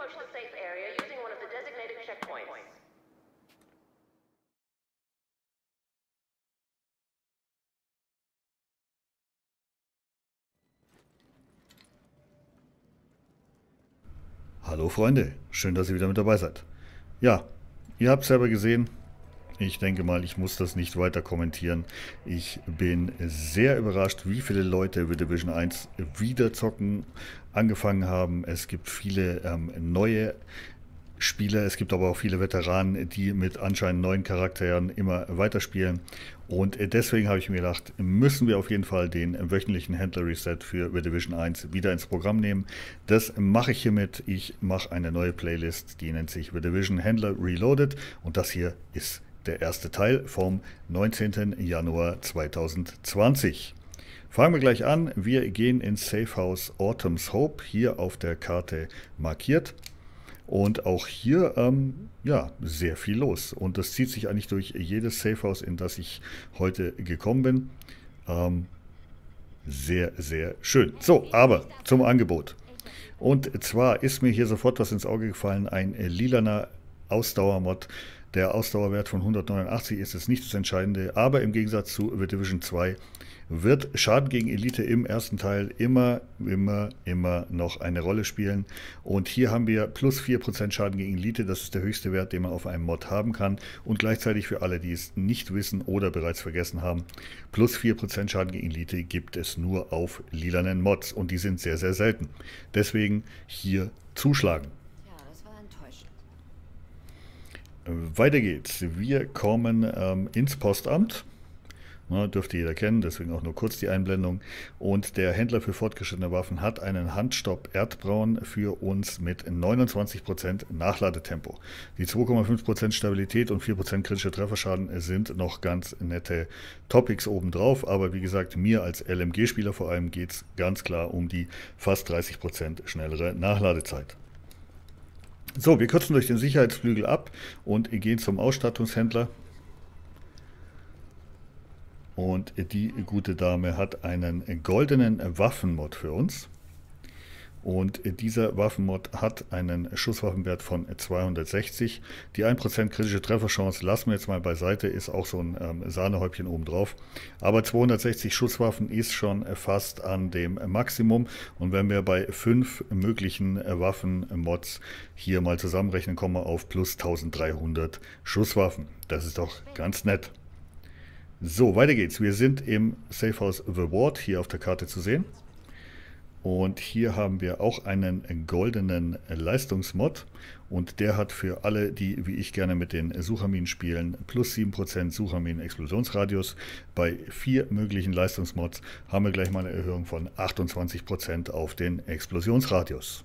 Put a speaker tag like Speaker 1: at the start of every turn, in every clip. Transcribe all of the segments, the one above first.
Speaker 1: approach the safe area using one of the designated checkpoints.
Speaker 2: Hallo Freunde, schön, dass ihr wieder mit dabei seid. Ja, ihr habt es selber gesehen. Ich denke mal, ich muss das nicht weiter kommentieren. Ich bin sehr überrascht, wie viele Leute The Division 1 wieder zocken angefangen haben. Es gibt viele neue Spieler, es gibt aber auch viele Veteranen, die mit anscheinend neuen Charakteren immer weiterspielen. Und deswegen habe ich mir gedacht, müssen wir auf jeden Fall den wöchentlichen Händler-Reset für The Division 1 wieder ins Programm nehmen. Das mache ich hiermit. Ich mache eine neue Playlist, die nennt sich The Division Händler Reloaded. Und das hier ist der erste Teil vom 19. Januar 2020. Fangen wir gleich an. Wir gehen ins Safe House Autumn's Hope, hier auf der Karte markiert. Und auch hier, ja, sehr viel los. Und das zieht sich eigentlich durch jedes Safehouse, in das ich heute gekommen bin. Sehr, sehr schön. So, aber zum Angebot. Und zwar ist mir hier sofort was ins Auge gefallen, ein lilaner Ausdauermod. Der Ausdauerwert von 189 ist jetzt nicht das Entscheidende, aber im Gegensatz zu The Division 2 wird Schaden gegen Elite im ersten Teil immer noch eine Rolle spielen. Und hier haben wir plus 4% Schaden gegen Elite, das ist der höchste Wert, den man auf einem Mod haben kann. Und gleichzeitig für alle, die es nicht wissen oder bereits vergessen haben, plus 4% Schaden gegen Elite gibt es nur auf lilanen Mods und die sind sehr, sehr selten. Deswegen hier zuschlagen.
Speaker 3: Ja, das war enttäuschend.
Speaker 2: Weiter geht's. Wir kommen ins Postamt. Na, dürfte jeder kennen, deswegen auch nur kurz die Einblendung. Und der Händler für fortgeschrittene Waffen hat einen Handstopp Erdbraun für uns mit 29% Nachladetempo. Die 2,5% Stabilität und 4% kritischer Trefferschaden sind noch ganz nette Topics obendrauf. Aber wie gesagt, mir als LMG-Spieler vor allem geht es ganz klar um die fast 30% schnellere Nachladezeit. So, wir kürzen durch den Sicherheitsflügel ab und gehen zum Ausstattungshändler. Und die gute Dame hat einen goldenen Waffenmod für uns. Und dieser Waffenmod hat einen Schusswaffenwert von 260. Die 1% kritische Trefferchance lassen wir jetzt mal beiseite, ist auch so ein Sahnehäubchen obendrauf. Aber 260 Schusswaffen ist schon fast an dem Maximum. Und wenn wir bei 5 möglichen Waffenmods hier mal zusammenrechnen, kommen wir auf plus 1300 Schusswaffen. Das ist doch ganz nett. So, weiter geht's. Wir sind im Safehouse The Ward, hier auf der Karte zu sehen. Und hier haben wir auch einen goldenen Leistungsmod. Und der hat für alle, die wie ich gerne mit den Sucherminen spielen, plus 7% Sucherminen-Explosionsradius. Bei 4 möglichen Leistungsmods haben wir gleich mal eine Erhöhung von 28% auf den Explosionsradius.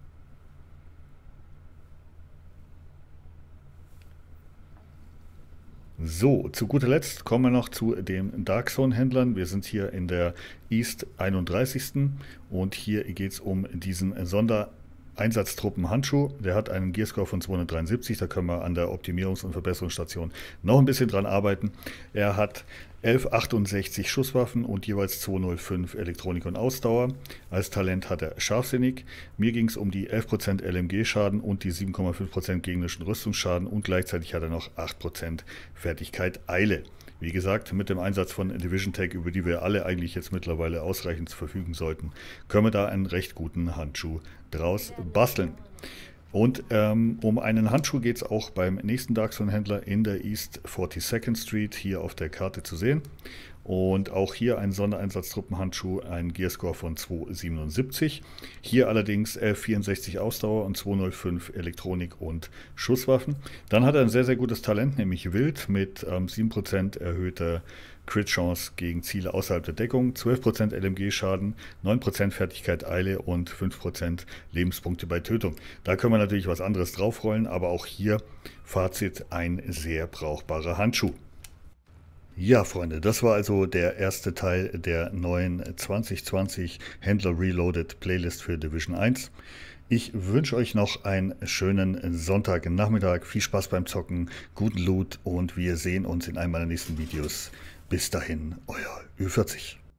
Speaker 2: So, zu guter Letzt kommen wir noch zu den Dark Zone Händlern. Wir sind hier in der East 31. Und hier geht es um diesen Sondereinsatztruppen-Handschuh. Der hat einen Gearscore von 273. Da können wir an der Optimierungs- und Verbesserungsstation noch ein bisschen dran arbeiten. Er hat 1168 Schusswaffen und jeweils 205 Elektronik und Ausdauer. Als Talent hat er scharfsinnig. Mir ging es um die 11% LMG-Schaden und die 7,5% gegnerischen Rüstungsschaden und gleichzeitig hat er noch 8% Fertigkeit Eile. Wie gesagt, mit dem Einsatz von Division Tech, über die wir alle eigentlich jetzt mittlerweile ausreichend verfügen sollten, können wir da einen recht guten Handschuh draus basteln. Und um einen Handschuh geht es auch beim nächsten Dark Zone Händler in der East 42nd Street, hier auf der Karte zu sehen. Und auch hier ein Sondereinsatztruppenhandschuh, ein Gearscore von 277. Hier allerdings 1164 Ausdauer und 205 Elektronik und Schusswaffen. Dann hat er ein sehr, sehr gutes Talent, nämlich Wild mit 7% erhöhter Crit-Chance gegen Ziele außerhalb der Deckung, 12% LMG-Schaden, 9% Fertigkeit Eile und 5% Lebenspunkte bei Tötung. Da können wir natürlich was anderes draufrollen, aber auch hier Fazit, ein sehr brauchbarer Handschuh. Ja, Freunde, das war also der erste Teil der neuen 2020 Händler Reloaded Playlist für Division 1. Ich wünsche euch noch einen schönen Sonntagnachmittag, viel Spaß beim Zocken, guten Loot und wir sehen uns in einem meiner nächsten Videos. Bis dahin, euer Ü40.